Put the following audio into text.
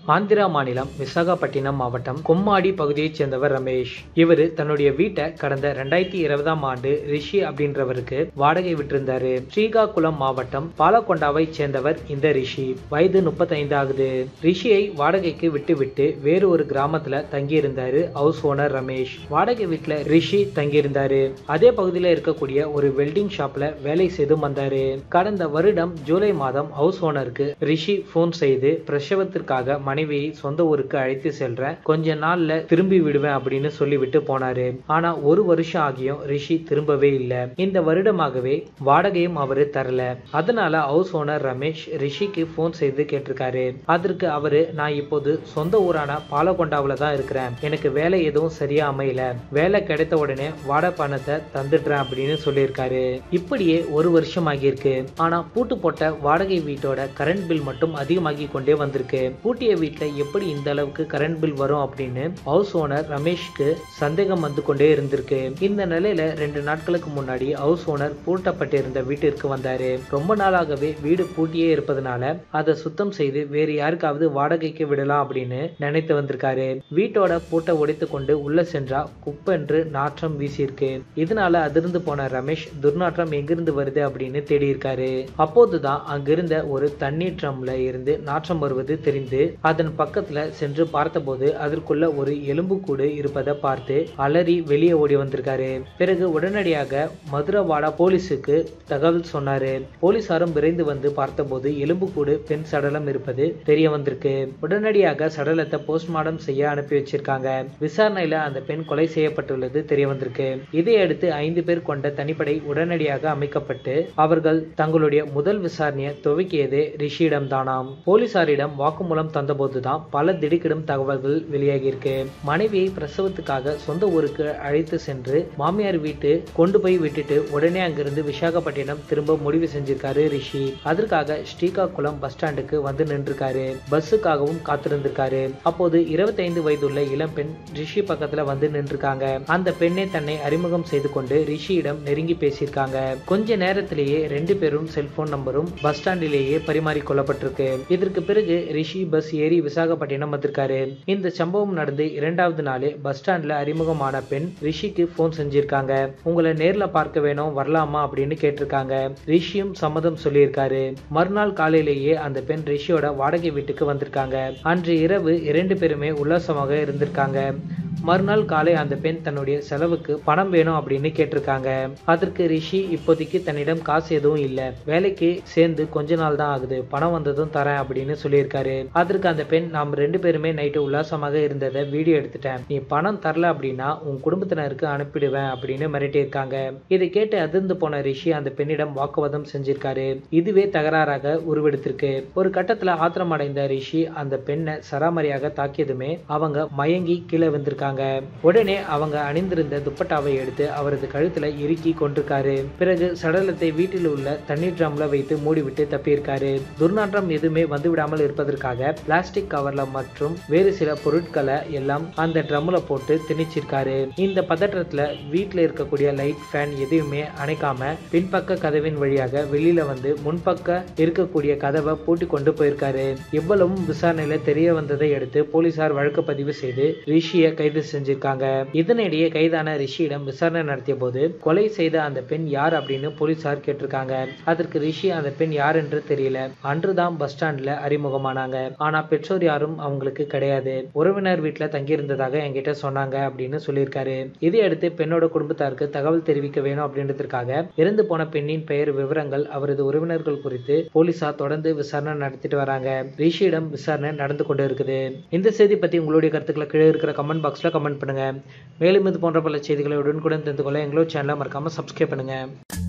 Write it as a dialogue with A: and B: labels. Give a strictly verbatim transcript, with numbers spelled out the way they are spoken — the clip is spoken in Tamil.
A: ஆந்திரா மாநிலம் விசாகப்பட்டினம் மாவட்டம் கொம்மாடி பகுதியைச் சேர்ந்தவர் ரமேஷ். இவரு தன்னுடைய வீட்டை கடந்த ரெண்டாயிரத்தி இருபதாம் ஆண்டு ரிஷி அப்படின்றவருக்கு வாடகை விட்டிருந்தாரு. ஸ்ரீகாகுளம் மாவட்டம் பாலக்கொண்டாவை சேர்ந்தவர் இந்த ரிஷி. வயது முப்பத்தி ஐந்து ஆகுது. ரிஷியை வாடகைக்கு விட்டு விட்டு வேறு ஒரு கிராமத்துல தங்கியிருந்தாரு ஹவுஸ் ஓனர் ரமேஷ். வாடகை வீட்டுல ரிஷி தங்கியிருந்தாரு. அதே பகுதியில் இருக்கக்கூடிய ஒரு வெல்டிங் ஷாப்ல வேலை செய்து வந்தாரு. கடந்த வருடம் ஜூலை மாதம் ஹவுஸ் ஓனருக்கு ரிஷி போன் செய்து பிரசவத்திற்காக மனைவியை சொந்த ஊருக்கு அழைத்து செல்ற கொஞ்ச நாள்ல திரும்பி விடுவேன் அப்படின்னு சொல்லிவிட்டு போனாரு. ஆனா ஒரு வருஷம் ஆகியும் ரிஷி திரும்பவே இல்லை. இந்த வருடமாகவே வாடகையும் அவரு தரல. அதனால ஹவுஸ் ஓனர் ரமேஷ் ரிஷிக்கு போன் செய்து கேட்டிருக்காரு. அதற்கு அவரு நான் இப்போது சொந்த ஊரான பாலக்கொண்டாவில தான் இருக்கிறேன். எனக்கு வேலை எதுவும் சரியா அமையல. வேலை கிடைத்த உடனே வாடகை பணத்தை தந்துடுறேன் அப்படின்னு சொல்லியிருக்காரு. இப்படியே ஒரு வருஷம் ஆகியிருக்கு. ஆனா பூட்டு போட்ட வாடகை வீட்டோட கரண்ட் பில் மட்டும் அதிகமாகி கொண்டே வந்திருக்கு. பூட்டிய வீட்டுல எப்படி இந்த அளவுக்கு கரண்ட் பில் வரும் அப்படின்னு ஹவுஸ் ஓனர் ரமேஷ்க்கு சந்தேகம் வந்து கொண்டே இருந்திருக்கு. இந்த நிலையில ரெண்டு நாட்களுக்கு முன்னாடி ஹவுஸ் ஓனர் பூட்டப்பட்டிருந்த வீட்டிற்கு வந்தாரு. ரொம்ப நாளாகவே வீடு பூட்டியே இருப்பதனால அதை சுத்தம் செய்து வேறு யாருக்காவது வாடகைக்கு விடலாம் அப்படின்னு நினைத்து வந்திருக்காரு. வீட்டோட பூட்டை உடைத்து கொண்டு உள்ள சென்றா குப்பென்று நாற்றம் வீசியிருக்கு. இதனால அதிர்ந்து போன ரமேஷ் துர்நாற்றம் எங்கிருந்து வருது அப்படின்னு தேடி இருக்காரு. அப்போதுதான் அங்கிருந்த ஒரு தண்ணீர் ட்ரம்ல இருந்து நாற்றம் வருவது தெரிந்து அதன் பக்கத்துல சென்று பார்த்தபோது அதற்குள்ள ஒரு எலும்புக்கூடு இருப்பதை பார்த்து அலறி வெளியே ஓடி வந்திருக்காரு. பிறகு உடனடியாக மதுரவாடா போலீஸுக்கு தகவல் சொன்னாரு. போலீசாரும் விரைந்து வந்து பார்த்தபோது எலும்புக்கூடு பெண் சடலம் இருப்பது தெரிய வந்திருக்கு. உடனடியாக சடலத்தை போஸ்ட்மார்டம் செய்ய அனுப்பி வச்சிருக்காங்க. விசாரணையில அந்த பெண் கொலை செய்யப்பட்டுள்ளது தெரிய வந்திருக்கு. இதையடுத்து ஐந்து பேர் கொண்ட தனிப்படை உடனடியாக அமைக்கப்பட்டு அவர்கள் தங்களுடைய முதல் விசாரணையை துவக்கியது ரிஷியிடம் தானாம். போலீசாரிடம் வாக்குமூலம் தந்தபோதுதான் பல திடுக்கிடும் தகவல்கள் வெளியாகியிருக்கு. மனைவியை பிரசவத்துக்காக சொந்த ஊருக்கு அழைத்து சென்று மாமியார் வீட்டு கொண்டு போய் விட்டுட்டு உடனே அங்கிருந்து விசாகப்பட்டினம் திரும்ப முடிவு செஞ்சிருக்காரு ரிஷி. அதற்காக ஸ்ரீகாகுளம் பஸ் ஸ்டாண்டுக்கு வந்து நின்றுருக்காரு. பஸ்ஸுக்காகவும் காத்திருந்திருக்காரு. அப்போது இருபத்தி ஐந்து வயதுள்ள இளம்பெண் ரிஷி பக்கத்துல வந்து நின்றுருக்காங்க. அந்த பெண்ணை தன்னை அறிமுகம் செய்து கொண்டு ரிஷியிடம் நெருங்கி பேசியிருக்காங்க. கொஞ்ச நேரத்திலேயே ரெண்டு பேரும் செல்போன் நம்பரும் பஸ் ஸ்டாண்டிலேயே பரிமாறிக்கொள்ளப்பட்டிருக்கு. இதற்கு பிறகு ரிஷி பஸ் ஏறி விசாகப்பட்டினம் வந்திருக்காரு. இந்த சம்பவம் நடந்து இரண்டாவது நாளே பஸ் ஸ்டாண்ட்ல அறிமுகமான பெண் ரிஷிக்கு போன் செஞ்சிருக்காங்க. உங்களை நேர்ல பார்க்க வேணும் வரலாமா அப்படின்னு கேட்டிருக்காங்க. ரிஷியும் சம்மதம் சொல்லியிருக்காரு. மறுநாள் காலையிலேயே அந்த பெண் ரிஷியோட வாடகை வீட்டுக்கு வந்திருக்காங்க. அன்று இரவு இரண்டு பேருமே உல்லாசமாக இருந்திருக்காங்க. மறுநாள் காலை அந்த பெண் தன்னுடைய செலவுக்கு பணம் வேணும் அப்படின்னு கேட்டிருக்காங்க. அதற்கு ரிஷி இப்போதைக்கு தன்னிடம் காசு எதுவும் இல்ல, வேலைக்கு சேர்ந்து கொஞ்ச நாள் தான் ஆகுது, பணம் வந்ததும் தரேன் அப்படின்னு சொல்லியிருக்காரு. அதற்கு அந்த பெண் நாம் ரெண்டு பேருமே நைட்டு உல்லாசமாக இருந்ததை வீடியோ எடுத்துட்டேன், நீ பணம் தரல அப்படின்னா உன் குடும்பத்தினருக்கு அனுப்பிடுவேன் அப்படின்னு மிரட்டியிருக்காங்க. இதை கேட்டு அதிர்ந்து போன ரிஷி அந்த பெண்ணிடம் வாக்குவாதம் செஞ்சிருக்காரு. இதுவே தகராறாக உருவெடுத்திருக்கு. ஒரு கட்டத்துல ஆத்திரம் அடைந்த ரிஷி அந்த பெண்ணை சராமரியாக தாக்கியதுமே அவங்க மயங்கி கீழே வந்திருக்காங்க. உடனே அவங்க அணிந்திருந்த துப்பட்டாவை எடுத்து அவரது கழுத்துல இறுக்கி கொண்டிருக்காரு. பிறகு சடலத்தை வீட்டில் உள்ள தண்ணீர் ட்ரம்ல வைத்து மூடிவிட்டு தப்பியிருக்காரு. துர்நாற்றம் எதுவுமே வந்துவிடாமல் இருப்பதற்காக பிளாஸ்டிக் கவர்ல மற்றும் வேறு சில பொருட்களை எல்லாம் அந்த ட்ரம்ல போட்டு திணிச்சிருக்காரு. இந்த பதற்றத்துல வீட்டுல இருக்கக்கூடிய லைட் ஃபேன் எதுவுமே அணைக்காம பின்பக்க கதவின் வழியாக வெளியில வந்து முன்பக்க இருக்கக்கூடிய கதவை பூட்டி கொண்டு போயிருக்காரு. இவ்வளவும் விசாரணையில தெரிய வந்ததை அடுத்து போலீசார் வழக்கு பதிவு செய்து ரிஷியை கைது செஞ்சிருக்காங்க. இதனிடையே கைதான ரிஷியிடம் விசாரணை நடத்திய போது கொலை செய்த அந்த பெண் யார் அப்படின்னு போலீசார் கேட்டிருக்காங்க. அதற்கு ரிஷி அந்த பெண் யார் என்று தெரியல, அன்றுதான் பஸ் ஸ்டாண்ட்ல அறிமுகமானாங்க, ஆனா பெற்றோர் யாரும் அவங்களுக்கு கிடையாது, உறவினர் வீட்டுல தங்கியிருந்ததாக என்கிட்ட சொன்னாங்க அப்படின்னு சொல்லியிருக்காரு. இதையடுத்து பெண்ணோட குடும்பத்தாருக்கு தகவல் தெரிவிக்க வேணும் அப்படின்றதுக்காக இறந்து போன பெண்ணின் பெயர், விவரங்கள், அவரது உறவினர்கள் குறித்து போலீசார் தொடர்ந்து விசாரணை நடத்திட்டு வராங்க. ரிஷியிடம் விசாரணை நடந்து கொண்டு இருக்குது. இந்த செய்தி பத்தி உங்களுடைய கருத்துக்களை கீழே இருக்கிற கமெண்ட் பாக்ஸ்ல கமெண்ட் பண்ணுங்க. மேலும் இது போன்ற பல செய்திகளை உடனுக்குடன் தெரிந்து கொள்ள எங்களோட சேனலை மறக்காம சப்ஸ்கிரைப் பண்ணுங்க.